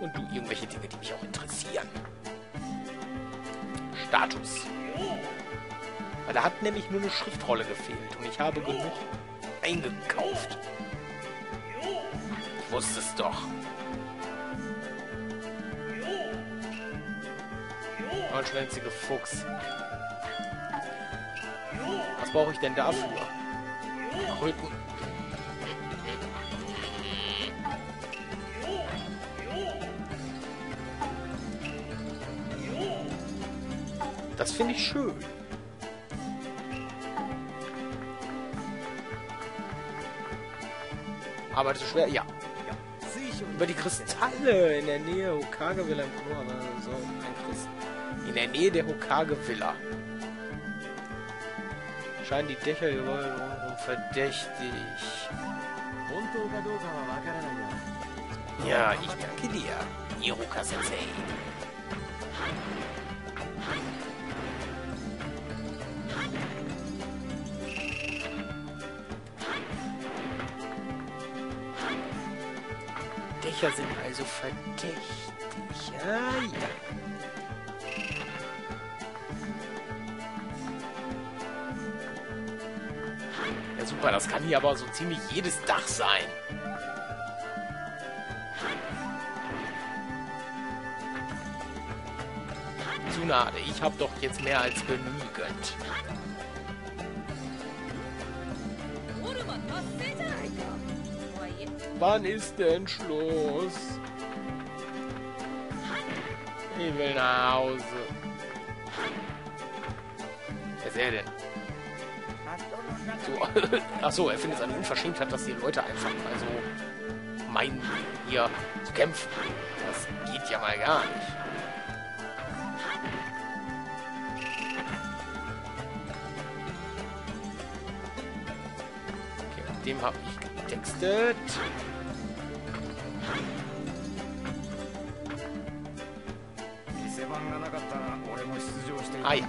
Und du irgendwelche Dinge, die mich auch interessieren. Status. Weil da hat nämlich nur eine Schriftrolle gefehlt. Und ich habe genug eingekauft. Ich wusste es doch. Ein schwänziger Fuchs. Was brauche ich denn dafür? Kröten. Das finde ich schön. Aber das ist schwer. Ja. Über die Kristalle in der Nähe Hokage Villa im so ein Christ. In der Nähe der Hokage Villa. Scheinen die Dächer überall verdächtig. Ja, ich danke dir, Iruka Sensei. Dächer sind also verdächtig. Ah, ja. Ja, super, das kann hier aber so ziemlich jedes Dach sein. Tsunade, ich habe doch jetzt mehr als genügend. Wann ist denn Schluss? Ich will nach Hause. Wer ist er denn? So, achso, er findet es eine Unverschämtheit, dass die Leute einfach mal so meinen, hier zu kämpfen. Das geht ja mal gar nicht. Okay, mit dem habe ich getextet. Ah ja.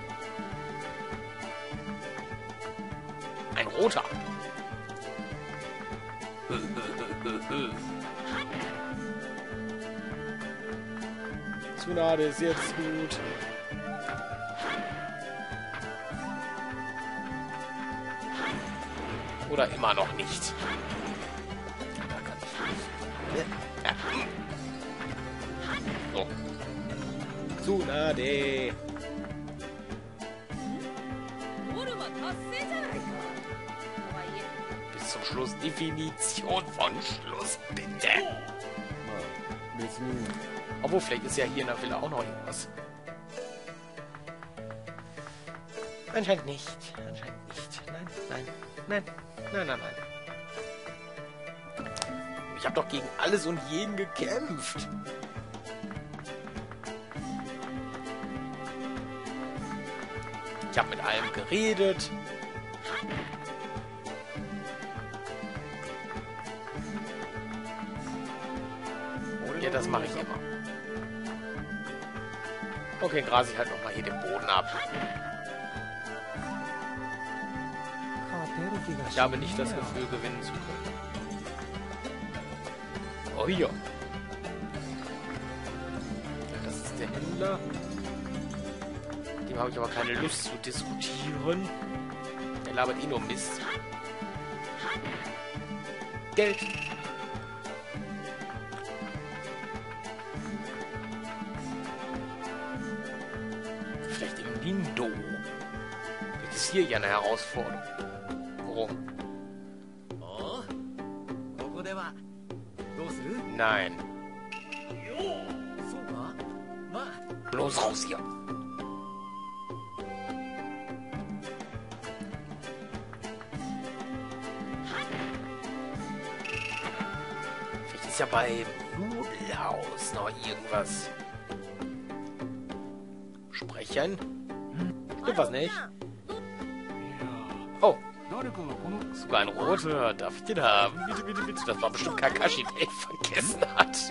Ein roter. Tsunade ist jetzt gut. Oder immer noch nicht. Da kann ich. Ja. So. Tsunade. Bis zum Schluss. Definition von Schluss, bitte. Obwohl, vielleicht ist ja hier in der Villa auch noch irgendwas. Anscheinend nicht. Anscheinend nicht. Nein, nein, nein, nein, nein, nein. Ich habe doch gegen alles und jeden gekämpft. Ich habe mit allem geredet. Ja, das mache ich immer. Okay, grase ich halt nochmal hier den Boden ab. Ich habe nicht das Gefühl, gewinnen zu können. Oh ja. Ja, das ist der Händler. Mit dem habe ich aber keine Lust zu diskutieren. Der labert eh nur Mist. Geld. Vielleicht im Nindo. Vielleicht ist hier ja eine Herausforderung. Nein. Bloß raus hier. Vielleicht ist ja bei Nudelhaus noch irgendwas. Sprechen? Stimmt was nicht? Oh. Sogar ein roter. Darf ich den haben? Bitte, bitte, bitte. Das war bestimmt Kakashi, der ich vergessen hat.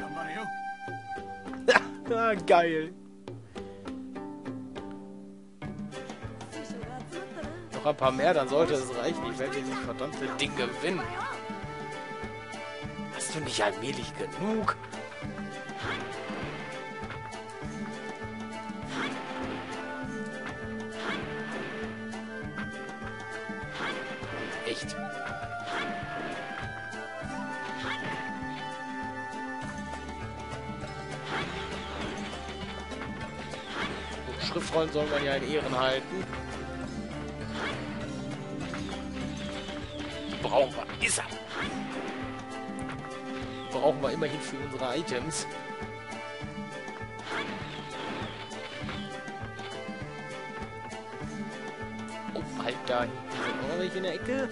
Ah, geil. Noch ein paar mehr, dann sollte es reichen. Ich werde dieses verdammte Ding gewinnen. Hast du nicht allmählich genug? Echt? Schriftrollen soll man ja in Ehren halten. Die brauchen wir. Ist er. Die brauchen wir immerhin für unsere Items. Oh, halt da hinten sind noch welche in der Ecke.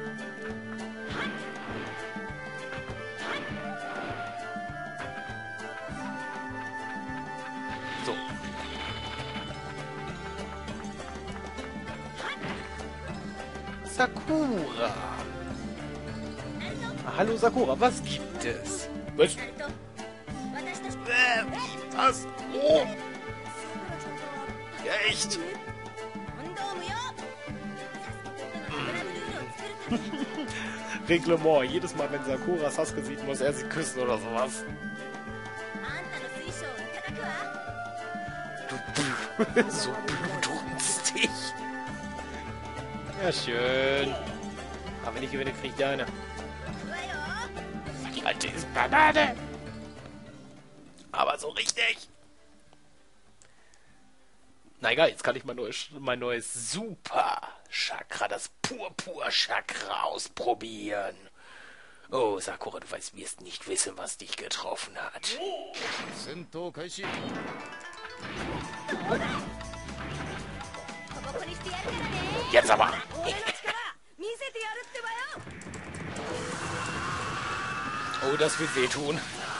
So. Sakura. Hallo Sakura, was gibt es? Was? Was? Oh! Ja, echt? Reglement. Jedes Mal, wenn Sakura Sasuke sieht, muss er sie küssen oder sowas. Du so blutrünstig. Ja, schön. Aber wenn ich gewinne, krieg ich deine. Die alte ist Banane. Aber so richtig. Na egal, jetzt kann ich mein neues Super-Chakra, das Purpur-Chakra ausprobieren. Oh, Sakura, du wirst nicht wissen, was dich getroffen hat. Jetzt aber. Oh, das wird wehtun.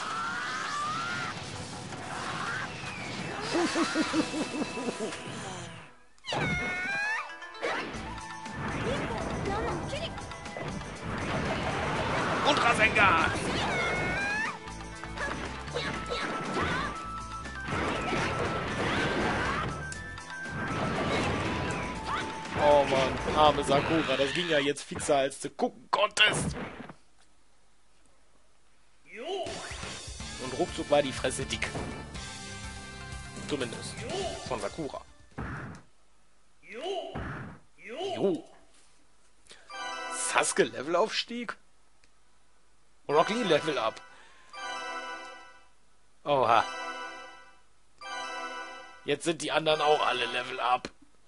Und Rasengan! Oh Mann, arme Sakura, das ging ja jetzt fixer, als du gucken konntest. Und ruckzuck war die Fresse dick. Zumindest. Von Sakura. Jo. Sasuke Levelaufstieg? Rock Lee Level Up. Oha. Jetzt sind die anderen auch alle Level Up.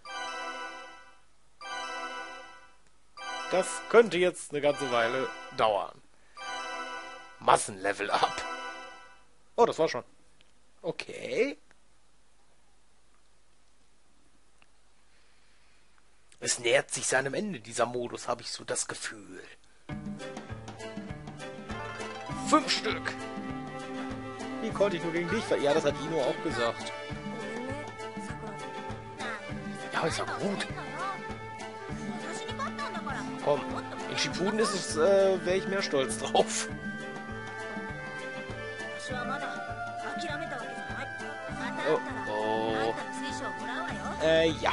Das könnte jetzt eine ganze Weile dauern. Massenlevel Up. Oh, das war schon. Okay. Es nähert sich seinem Ende, dieser Modus, habe ich so das Gefühl. 5 Stück. Wie konnte ich nur gegen dich? Ja, das hat Ino auch gesagt. Ja, ist ja gut. Komm, in Shippuden ist es, wäre ich mehr stolz drauf. Oh, oh. Ja.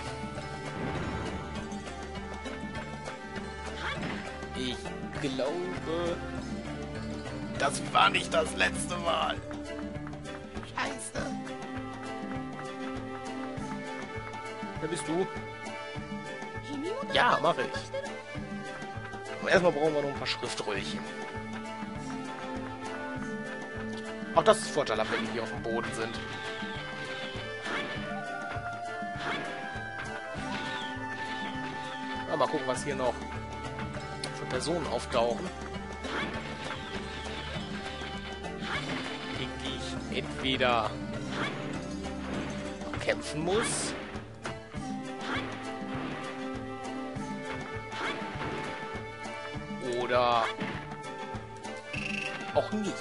Ich glaube, das war nicht das letzte Mal. Scheiße. Wer bist du? Ja, mache ich. Aber erstmal brauchen wir noch ein paar Schriftröhrchen. Auch das ist vorteilhaft, wenn die hier auf dem Boden sind. Mal gucken, was hier noch für Personen auftauchen. Gegen die ich entweder kämpfen muss. Oder auch nicht.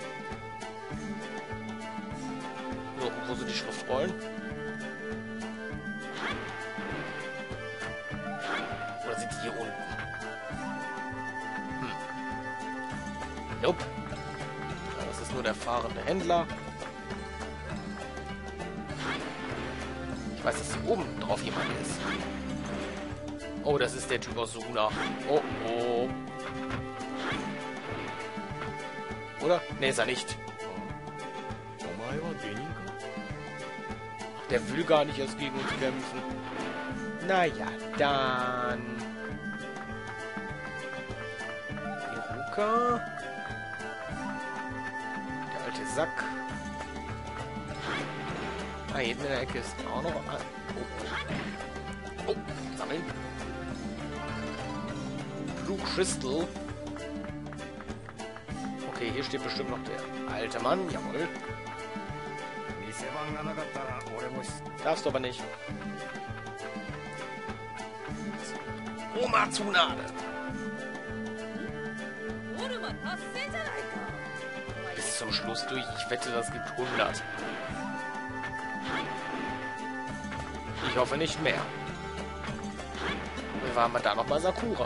So, wo sind die Schriftrollen? Oder sind die hier unten? Nope. Ja, das ist nur der fahrende Händler. Ich weiß, dass hier oben drauf jemand ist. Oh, das ist der Typ aus Suna. Oh, oh. Oder? Ne, ist er nicht. Ach, der will gar nicht erst gegen uns kämpfen. Naja, dann... Iruka. Der alte Sack. Ah, hier hinten in der Ecke ist auch noch... Oh, sammeln. Blue Crystal. Okay, hier steht bestimmt noch der alte Mann. Jawohl. Darfst du aber nicht. Oma Tsunade. Bis zum Schluss durch. Ich wette, das gibt 100. Ich hoffe nicht mehr. Wir waren da nochmal Sakura.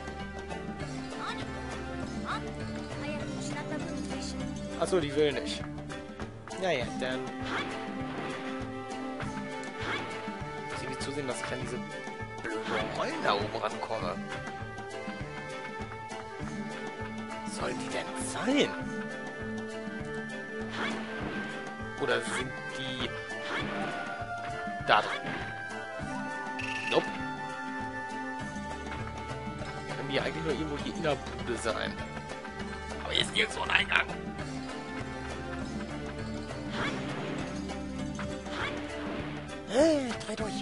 Achso, die will nicht. Naja, dann... Muss irgendwie zusehen, dass ich an diese blöden Rollen da oben rankomme. Was sollen die denn sein? Oder sind die... da drin? Nope. Können die eigentlich nur irgendwo die Innerbude sein? Aber hier ist nirgendwo ein Eingang. Hey, dreh durch.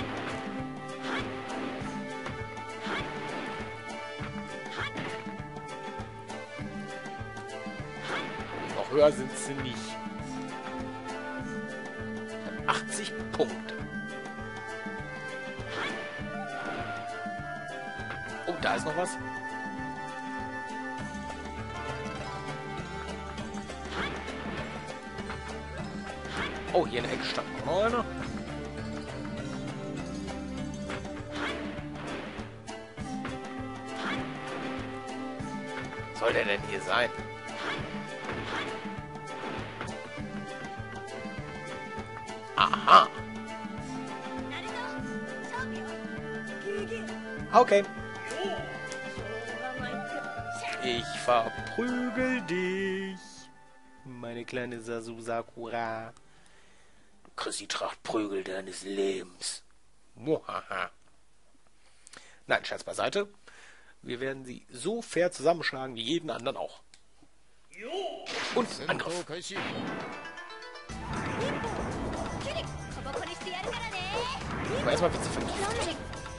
Noch höher sind sie nicht. 80 Punkte. Oh, da ist noch was. Oh, hier in der Ecke stand noch einer. Was soll der denn hier sein? Aha. Okay. Ich verprügel dich, meine kleine Sasu Sakura. Du kriegst die Tracht Prügel deines Lebens. Mohaha. Nein, Scherz beiseite. Wir werden sie so fair zusammenschlagen wie jeden anderen auch. Und Angriff. Aber erstmal wird sie vergiftet.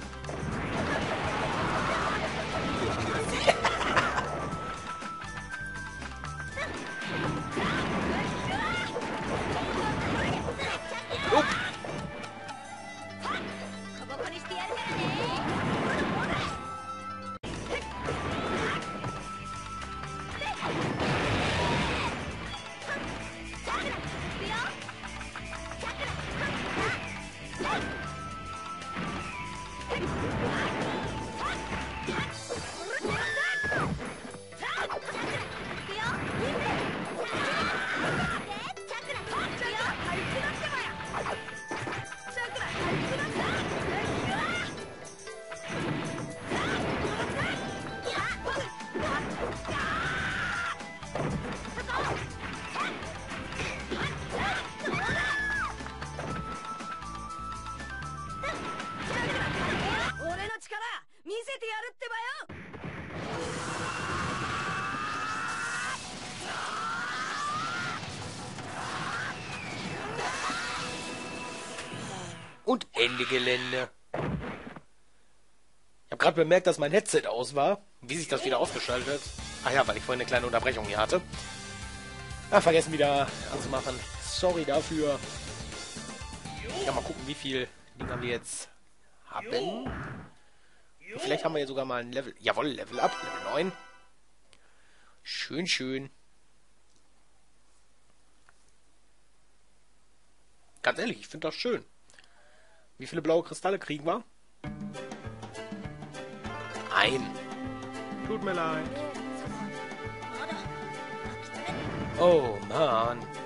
Und Ende Gelände. Ich habe gerade bemerkt, dass mein Headset aus war. Wie sich das wieder ausgeschaltet hat. Ach ja, weil ich vorhin eine kleine Unterbrechung hier hatte. Ach, vergessen wieder anzumachen. Sorry dafür. Ja, mal gucken, wie viel Dinger wir jetzt haben. Und vielleicht haben wir ja sogar mal ein Level... Jawohl, Level Up, Level 9. Schön, schön. Ganz ehrlich, ich finde das schön. Wie viele blaue Kristalle kriegen wir? Ein. Tut mir leid. Oh, Mann.